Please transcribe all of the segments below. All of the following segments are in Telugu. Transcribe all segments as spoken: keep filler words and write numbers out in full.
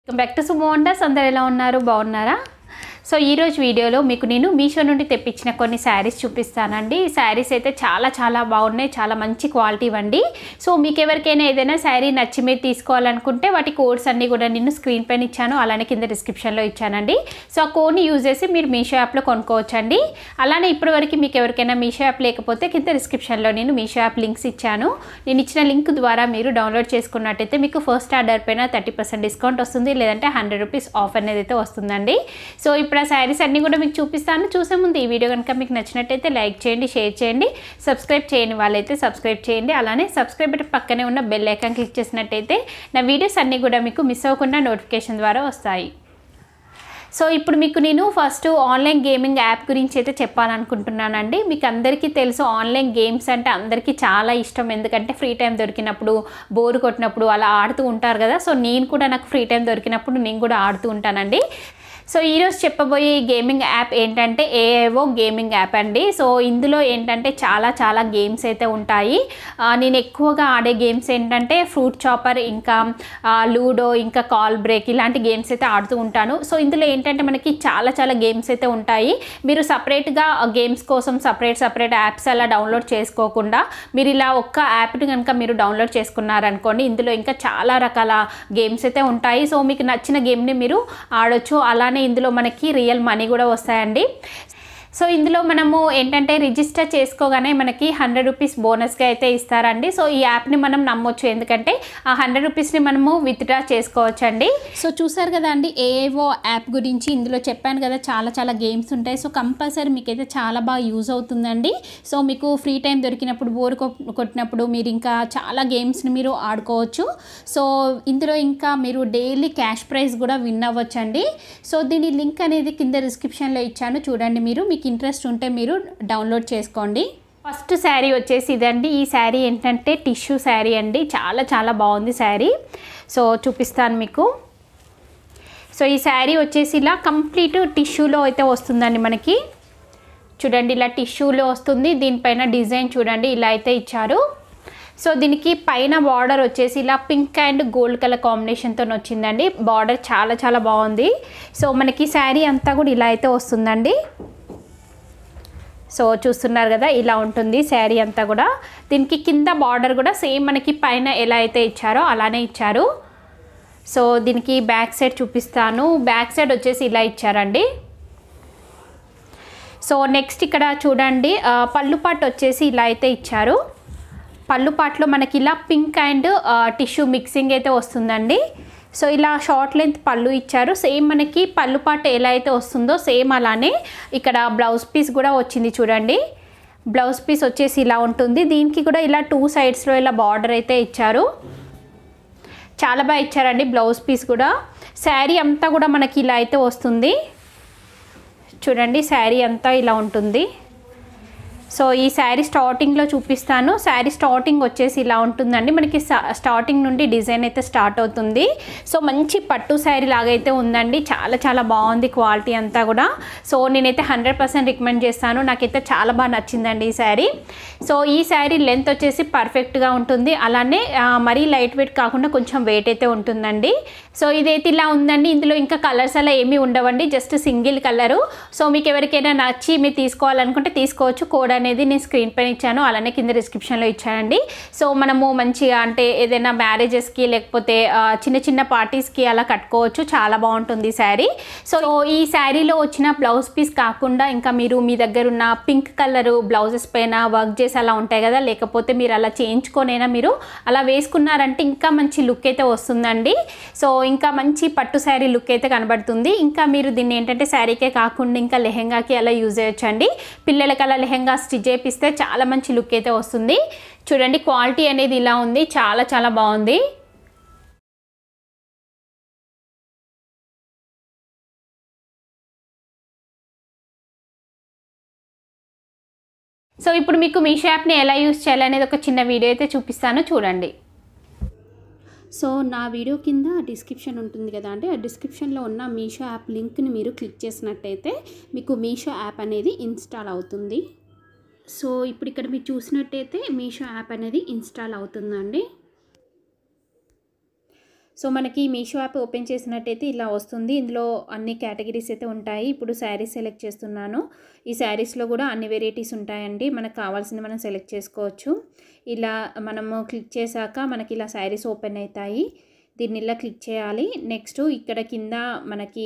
బ్యాక్ టు సుమోండస్ అందరూ ఎలా ఉన్నారు బాగున్నారా సో ఈ రోజు వీడియోలో మీకు నేను మీషో నుండి తెప్పించిన కొన్ని శారీస్ చూపిస్తానండి ఈ శారీస్ అయితే చాలా చాలా బాగున్నాయి చాలా మంచి క్వాలిటీ వండి సో మీకు ఎవరికైనా ఏదైనా శారీ నచ్చి మీరు తీసుకోవాలనుకుంటే వాటి కోడ్స్ అన్నీ కూడా నేను స్క్రీన్ పైన ఇచ్చాను అలానే కింద డిస్క్రిప్షన్లో ఇచ్చానండి సో ఆ కోడ్ని యూజ్ చేసి మీరు మీషో యాప్లో కొనుక్కోవచ్చండి అలానే ఇప్పటివరకు మీకు ఎవరికైనా మీషో యాప్ లేకపోతే కింద డిస్క్రిప్షన్లో నేను మీషో యాప్ లింక్స్ ఇచ్చాను నేను ఇచ్చిన లింక్ ద్వారా మీరు డౌన్లోడ్ చేసుకున్నట్టయితే మీకు ఫస్ట్ ఆర్డర్ పైన థర్టీ పర్సెంట్ డిస్కౌంట్ వస్తుంది లేదంటే హండ్రెడ్ రూపీస్ ఆఫ్ అనేది అయితే వస్తుందండి సో ఇప్పుడు ఆ శారీస్ అన్నీ కూడా మీకు చూపిస్తాను చూసే ముందు ఈ వీడియో కనుక మీకు నచ్చినట్టయితే లైక్ చేయండి షేర్ చేయండి సబ్స్క్రైబ్ చేయని వాళ్ళైతే సబ్స్క్రైబ్ చేయండి అలానే సబ్స్క్రైబ్ బటన్ పక్కనే ఉన్న బెల్ ఐకాన్ క్లిక్ చేసినట్టయితే నా వీడియోస్ అన్నీ కూడా మీకు మిస్ అవ్వకుండా నోటిఫికేషన్ ద్వారా వస్తాయి సో ఇప్పుడు మీకు నేను ఫస్ట్ ఆన్లైన్ గేమింగ్ యాప్ గురించి అయితే చెప్పాలనుకుంటున్నానండి మీకు అందరికీ తెలుసు ఆన్లైన్ గేమ్స్ అంటే అందరికీ చాలా ఇష్టం ఎందుకంటే ఫ్రీ టైం దొరికినప్పుడు బోర్ కొట్టినప్పుడు అలా ఆడుతూ ఉంటారు కదా సో నేను కూడా నాకు ఫ్రీ టైం దొరికినప్పుడు నేను కూడా ఆడుతూ ఉంటానండి సో ఈరోజు చెప్పబోయే గేమింగ్ యాప్ ఏంటంటే ఏఐఓ గేమింగ్ యాప్ అండి సో ఇందులో ఏంటంటే చాలా చాలా గేమ్స్ అయితే ఉంటాయి నేను ఎక్కువగా ఆడే గేమ్స్ ఏంటంటే ఫ్రూట్ చాపర్ ఇంకా లూడో ఇంకా కాల్ బ్రేక్ ఇలాంటి గేమ్స్ అయితే ఆడుతూ ఉంటాను సో ఇందులో ఏంటంటే మనకి చాలా చాలా గేమ్స్ అయితే ఉంటాయి మీరు సపరేట్గా గేమ్స్ కోసం సపరేట్ సపరేట్ యాప్స్ అలా డౌన్లోడ్ చేసుకోకుండా మీరు ఇలా ఒక్క యాప్ని కనుక మీరు డౌన్లోడ్ చేసుకున్నారనుకోండి ఇందులో ఇంకా చాలా రకాల గేమ్స్ అయితే ఉంటాయి సో మీకు నచ్చిన గేమ్ని మీరు ఆడొచ్చు అలానే ఇందులో మనకి రియల్ మనీ కూడా వస్తాయండి సో ఇందులో మనము ఏంటంటే రిజిస్టర్ చేసుకోగానే మనకి హండ్రెడ్ రూపీస్ బోనస్గా అయితే ఇస్తారండి సో ఈ యాప్ని మనం నమ్మొచ్చు ఎందుకంటే ఆ హండ్రెడ్ రూపీస్ని మనము విత్డ్రా చేసుకోవచ్చు అండి సో చూసారు కదా అండి ఏఐఓ యాప్ గురించి ఇందులో చెప్పాను కదా చాలా చాలా గేమ్స్ ఉంటాయి సో కంపల్సరీ మీకైతే చాలా బాగా యూజ్ అవుతుందండి సో మీకు ఫ్రీ టైం దొరికినప్పుడు బోర్ కొట్టినప్పుడు మీరు ఇంకా చాలా గేమ్స్ని మీరు ఆడుకోవచ్చు సో ఇందులో ఇంకా మీరు డైలీ క్యాష్ ప్రైజ్ కూడా విన్ అవ్వచ్చు అండి సో దీని లింక్ అనేది కింద డిస్క్రిప్షన్లో ఇచ్చాను చూడండి మీరు మీకు ఇంట్రెస్ట్ ఉంటే మీరు డౌన్లోడ్ చేసుకోండి ఫస్ట్ శారీ వచ్చేసి ఇదండి ఈ శారీ ఏంటంటే టిష్యూ శారీ అండి చాలా చాలా బాగుంది శారీ సో చూపిస్తాను మీకు సో ఈ శారీ వచ్చేసి ఇలా కంప్లీట్ టిష్యూలో అయితే వస్తుందండి మనకి చూడండి ఇలా టిష్యూలో వస్తుంది దీనిపైన డిజైన్ చూడండి ఇలా అయితే ఇచ్చారు సో దీనికి పైన బార్డర్ వచ్చేసి ఇలా పింక్ అండ్ గోల్డ్ కలర్ కాంబినేషన్తో వచ్చిందండి బార్డర్ చాలా చాలా బాగుంది సో మనకి శారీ అంతా కూడా ఇలా అయితే వస్తుందండి సో చూస్తున్నారు కదా ఇలా ఉంటుంది శారీ అంతా కూడా దీనికి కింద బార్డర్ కూడా సేమ్ మనకి పైన ఎలా అయితే ఇచ్చారో అలానే ఇచ్చారు సో దీనికి బ్యాక్ సైడ్ చూపిస్తాను బ్యాక్ సైడ్ వచ్చేసి ఇలా ఇచ్చారండి సో నెక్స్ట్ ఇక్కడ చూడండి పళ్ళు పాటు వచ్చేసి ఇలా అయితే ఇచ్చారు పళ్ళు పాటలో మనకి ఇలా పింక్ అండ్ టిష్యూ మిక్సింగ్ అయితే వస్తుందండి సో ఇలా షార్ట్ లెంత్ పళ్ళు ఇచ్చారు సేమ్ మనకి పళ్ళు పాట ఎలా అయితే వస్తుందో సేమ్ అలానే ఇక్కడ బ్లౌజ్ పీస్ కూడా వచ్చింది చూడండి బ్లౌజ్ పీస్ వచ్చేసి ఇలా ఉంటుంది దీనికి కూడా ఇలా టూ సైడ్స్లో ఇలా బార్డర్ అయితే ఇచ్చారు చాలా బాగా ఇచ్చారండి బ్లౌజ్ పీస్ కూడా శారీ అంతా కూడా మనకి ఇలా అయితే వస్తుంది చూడండి శారీ అంతా ఇలా ఉంటుంది సో ఈ శారీ స్టార్టింగ్లో చూపిస్తాను శారీ స్టార్టింగ్ వచ్చేసి ఇలా ఉంటుందండి మనకి స్టార్టింగ్ నుండి డిజైన్ అయితే స్టార్ట్ అవుతుంది సో మంచి పట్టు శారీ లాగా అయితే ఉందండి చాలా చాలా బాగుంది క్వాలిటీ అంతా కూడా సో నేనైతే హండ్రెడ్ పర్సెంట్ రికమెండ్ చేస్తాను నాకైతే చాలా బాగా నచ్చిందండి ఈ శారీ సో ఈ శారీ లెంత్ వచ్చేసి పర్ఫెక్ట్గా ఉంటుంది అలానే మరీ లైట్ వెయిట్ కాకుండా కొంచెం వెయిట్ అయితే ఉంటుందండి సో ఇదైతే ఇలా ఉందండి ఇందులో ఇంకా కలర్స్ అలా ఏమీ ఉండవండి జస్ట్ సింగిల్ కలరు సో మీకు ఎవరికైనా నచ్చి మీరు తీసుకోవాలనుకుంటే తీసుకోవచ్చు కోడ్ అనేది నేను స్క్రీన్ పైన ఇచ్చాను అలానే కింద డిస్క్రిప్షన్లో ఇచ్చానండి సో మనము మంచిగా అంటే ఏదైనా మ్యారేజెస్కి లేకపోతే చిన్న చిన్న పార్టీస్కి అలా కట్టుకోవచ్చు చాలా బాగుంటుంది శారీ సో ఈ శారీలో వచ్చిన బ్లౌజ్ పీస్ కాకుండా ఇంకా మీరు మీ దగ్గర ఉన్న పింక్ కలర్ బ్లౌజెస్ పైన వర్క్ చేసి అలా ఉంటాయి కదా లేకపోతే మీరు అలా చేయించుకొనైనా మీరు అలా వేసుకున్నారంటే ఇంకా మంచి లుక్ అయితే వస్తుందండి సో ఇంకా మంచి పట్టు శారీ లుక్ అయితే కనబడుతుంది ఇంకా మీరు దీన్ని ఏంటంటే శారీకే కాకుండా ఇంకా లెహెంగాకి అలా యూజ్ చేయొచ్చండి పిల్లలకి అలా లెహెంగా స్టిచ్ చేపిస్తే చాలా మంచి లుక్ అయితే వస్తుంది చూడండి క్వాలిటీ అనేది ఇలా ఉంది చాలా చాలా బాగుంది సో ఇప్పుడు మీకు మీషో యాప్ని ఎలా యూజ్ చేయాలనేది ఒక చిన్న వీడియో అయితే చూపిస్తాను చూడండి సో నా వీడియో కింద డిస్క్రిప్షన్ ఉంటుంది కదా అంటే ఆ డిస్క్రిప్షన్లో ఉన్న మీషో యాప్ లింక్ని మీరు క్లిక్ చేసినట్టయితే మీకు మీషో యాప్ అనేది ఇన్స్టాల్ అవుతుంది సో ఇప్పుడు ఇక్కడ మీరు చూసినట్టయితే మీషో యాప్ అనేది ఇన్స్టాల్ అవుతుందండి సో మనకి మీషో యాప్ ఓపెన్ చేసినట్టయితే ఇలా వస్తుంది. ఇందులో అన్ని కేటగిరీస్ అయితే ఉంటాయి. ఇప్పుడు శారీస్ సెలెక్ట్ చేస్తున్నాను. ఈ శారీస్లో కూడా అన్ని వెరైటీస్ ఉంటాయండి. మనకు కావాల్సింది మనం సెలెక్ట్ చేసుకోవచ్చు. ఇలా మనము క్లిక్ చేశాక మనకి ఇలా శారీస్ ఓపెన్ అవుతాయి. దీన్ని ఇలా క్లిక్ చేయాలి. నెక్స్ట్ ఇక్కడ కింద మనకి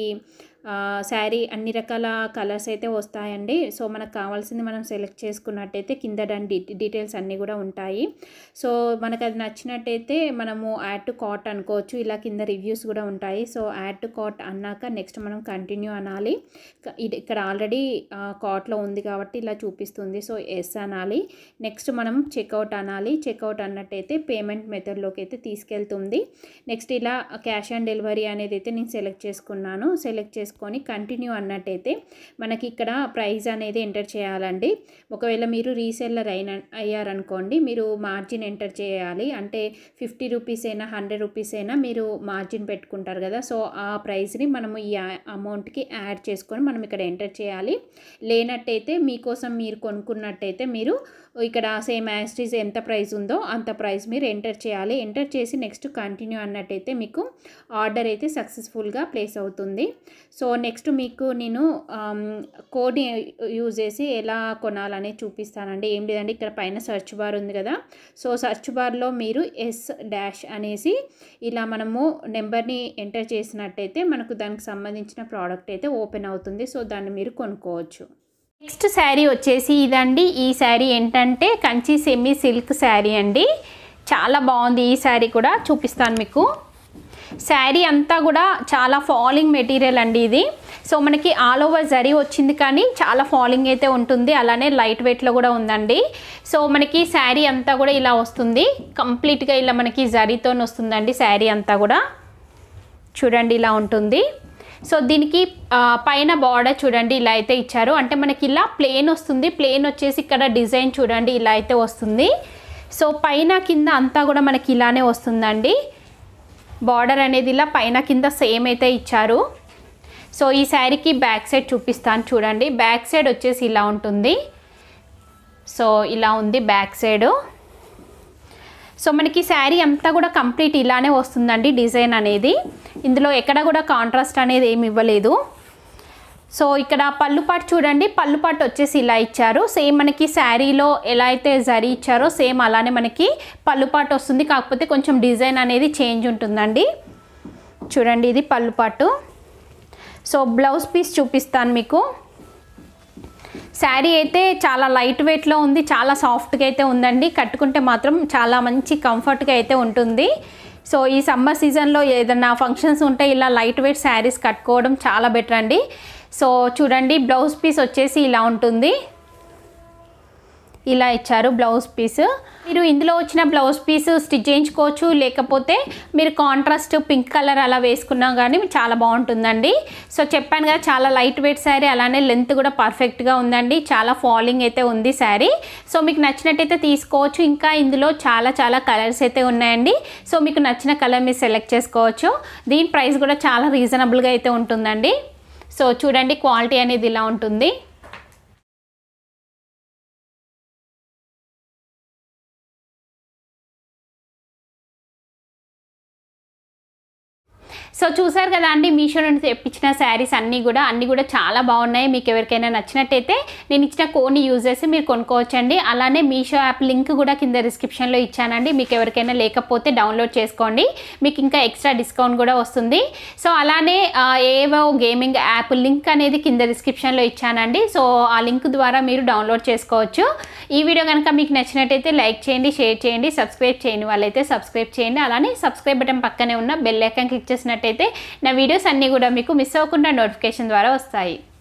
శారీ అన్ని రకాల కలర్స్ అయితే వస్తాయండి. సో మనకు కావాల్సింది మనం సెలెక్ట్ చేసుకున్నట్టయితే కింద దాని డీటెయిల్స్ అన్నీ కూడా ఉంటాయి. సో మనకు అది నచ్చినట్టయితే మనము యాడ్ టు కార్ట్ అనుకోవచ్చు. ఇలా కింద రివ్యూస్ కూడా ఉంటాయి. సో యాడ్ టు కార్ట్ అన్నాక నెక్స్ట్ మనం కంటిన్యూ అనాలి. ఇది ఇక్కడ ఆల్రెడీ కార్ట్లో ఉంది కాబట్టి ఇలా చూపిస్తుంది. సో ఎస్ అనాలి. నెక్స్ట్ మనం చెక్అవుట్ అనాలి. చెక్అవుట్ అన్నట్టయితే పేమెంట్ మెథడ్లోకి అయితే తీసుకెళ్తుంది. నెక్స్ట్ ఇలా క్యాష్ ఆన్ డెలివరీ అనేది అయితే నేను సెలెక్ట్ చేసుకున్నాను. సెలెక్ట్ చేసుకుని కంటిన్యూ అన్నట్టయితే మనకి ఇక్కడ ప్రైస్ అనేది ఎంటర్ చేయాలండి. ఒకవేళ మీరు రీసెల్లర్ అయిన అయ్యారనుకోండి, మీరు మార్జిన్ ఎంటర్ చేయాలి. అంటే ఫిఫ్టీ రూపీస్ అయినా హండ్రెడ్ రూపీస్ అయినా మీరు మార్జిన్ పెట్టుకుంటారు కదా. సో ఆ ప్రైస్ని మనము ఈ అమౌంట్కి యాడ్ చేసుకొని మనం ఇక్కడ ఎంటర్ చేయాలి. లేనట్టయితే మీకోసం మీరు కొనుక్కున్నట్టయితే మీరు ఇక్కడ సేమ్ యాస్టీజ్ ఎంత ప్రైస్ ఉందో అంత ప్రైస్ మీరు ఎంటర్ చేయాలి. ఎంటర్ చేసి నెక్స్ట్ కంటిన్యూ అన్నట్టయితే మీకు ఆర్డర్ అయితే సక్సెస్ఫుల్గా ప్లేస్ అవుతుంది. సో నెక్స్ట్ మీకు నేను కోడ్ యూజ్ చేసి ఎలా కొనాలని చూపిస్తానండి. ఏం లేదండి, ఇక్కడ పైన సెర్చ్ బార్ ఉంది కదా. సో సెర్చ్ బార్లో మీరు ఎస్ డాష్ అనేసి ఇలా మనము నెంబర్ని ఎంటర్ చేసినట్టయితే మనకు దానికి సంబంధించిన ప్రోడక్ట్ అయితే ఓపెన్ అవుతుంది. సో దాన్ని మీరు కొనుక్కోవచ్చు. నెక్స్ట్ శారీ వచ్చేసి ఇదండి. ఈ శారీ ఏంటంటే కంచి సెమీ సిల్క్ శారీ అండి. చాలా బాగుంది. ఈ శారీ కూడా చూపిస్తాను మీకు. శారీ అంతా కూడా చాలా ఫాలింగ్ మెటీరియల్ అండి ఇది. సో మనకి ఆల్ ఓవర్ జరీ వచ్చింది కానీ చాలా ఫాలింగ్ అయితే ఉంటుంది. అలానే లైట్ వెయిట్లో కూడా ఉందండి. సో మనకి శారీ అంతా కూడా ఇలా వస్తుంది. కంప్లీట్గా ఇలా మనకి జరీతో వస్తుందండి. శారీ అంతా కూడా చూడండి ఇలా ఉంటుంది. సో దీనికి పైన బార్డర్ చూడండి ఇలా అయితే ఇచ్చారు. అంటే మనకి ఇలా ప్లేన్ వస్తుంది. ప్లేన్ వచ్చేసి ఇక్కడ డిజైన్ చూడండి ఇలా అయితే వస్తుంది. సో పైన కింద అంతా కూడా మనకి ఇలానే వస్తుందండి. బార్డర్ అనేది ఇలా పైన కింద సేమ్ అయితే ఇచ్చారు. సో ఈ శారీకి బ్యాక్ సైడ్ చూపిస్తాను చూడండి. బ్యాక్ సైడ్ వచ్చేసి ఇలా ఉంటుంది. సో ఇలా ఉంది బ్యాక్ సైడు. సో మనకి శారీ అంతా కూడా కంప్లీట్ ఇలానే వస్తుందండి డిజైన్ అనేది. ఇందులో ఎక్కడ కూడా కాంట్రాస్ట్ అనేది ఏమి ఇవ్వలేదు. సో ఇక్కడ పళ్ళు పాటు చూడండి. పళ్ళు పాటు వచ్చేసి ఇలా ఇచ్చారు. సేమ్ మనకి శారీలో ఎలా అయితే జరీ ఇచ్చారో సేమ్ అలానే మనకి పళ్ళు పాటు వస్తుంది. కాకపోతే కొంచెం డిజైన్ అనేది చేంజ్ ఉంటుందండి. చూడండి ఇది పళ్ళు పాటు. సో బ్లౌజ్ పీస్ చూపిస్తాను మీకు. శారీ అయితే చాలా లైట్ వెయిట్లో ఉంది. చాలా సాఫ్ట్గా అయితే ఉందండి. కట్టుకుంటే మాత్రం చాలా మంచి కంఫర్ట్గా అయితే ఉంటుంది. సో ఈ సమ్మర్ సీజన్లో ఏదైనా ఫంక్షన్స్ ఉంటే ఇలా లైట్ వెయిట్ శారీస్ కట్టుకోవడం చాలా బెటర్ అండి. సో చూడండి బ్లౌజ్ పీస్ వచ్చేసి ఇలా ఉంటుంది. ఇలా ఇచ్చారు బ్లౌజ్ పీస్. మీరు ఇందులో వచ్చిన బ్లౌజ్ పీస్ స్టిచ్ చేయించుకోవచ్చు. లేకపోతే మీరు కాంట్రాస్ట్ పింక్ కలర్ అలా వేసుకున్నా కానీ చాలా బాగుంటుందండి. సో చెప్పాను కదా చాలా లైట్ వెయిట్ శారీ. అలానే లెంత్ కూడా పర్ఫెక్ట్గా ఉందండి. చాలా ఫాలింగ్ అయితే ఉంది శారీ. సో మీకు నచ్చినట్టయితే తీసుకోవచ్చు. ఇంకా ఇందులో చాలా చాలా కలర్స్ అయితే ఉన్నాయండి. సో మీకు నచ్చిన కలర్ మీరు సెలెక్ట్ చేసుకోవచ్చు. దీని ప్రైస్ కూడా చాలా రీజనబుల్గా అయితే ఉంటుందండి. సో చూడండి క్వాలిటీ అనేది ఇలా ఉంటుంది. సో చూసారు కదా అండి, మీషో నుండి తెప్పించిన శారీస్ అన్నీ కూడా అన్నీ కూడా చాలా బాగున్నాయి. మీకు ఎవరికైనా నచ్చినట్టయితే నేను ఇచ్చిన కోడ్ని యూజ్ చేసి మీరు కొనుక్కోవచ్చండి. అలానే మీషో యాప్ లింక్ కూడా కింద డిస్క్రిప్షన్లో ఇచ్చానండి. మీకు ఎవరికైనా లేకపోతే డౌన్లోడ్ చేసుకోండి. మీకు ఇంకా ఎక్స్ట్రా డిస్కౌంట్ కూడా వస్తుంది. సో అలానే ఏవో గేమింగ్ యాప్ లింక్ అనేది కింద డిస్క్రిప్షన్లో ఇచ్చానండి. సో ఆ లింక్ ద్వారా మీరు డౌన్లోడ్ చేసుకోవచ్చు. ఈ వీడియో కనుక మీకు నచ్చినట్టయితే లైక్ చేయండి, షేర్ చేయండి, సబ్స్క్రైబ్ చేయని వాళ్ళైతే సబ్స్క్రైబ్ చేయండి. అలానే సబ్స్క్రైబ్ బటన్ పక్కనే ఉన్న బెల్ ఐకాన్ క్లిక్ చేసినట్టయితే నా వీడియోస్ అన్నీ కూడా మీకు మిస్ అవ్వకుండా నోటిఫికేషన్ ద్వారా వస్తాయి.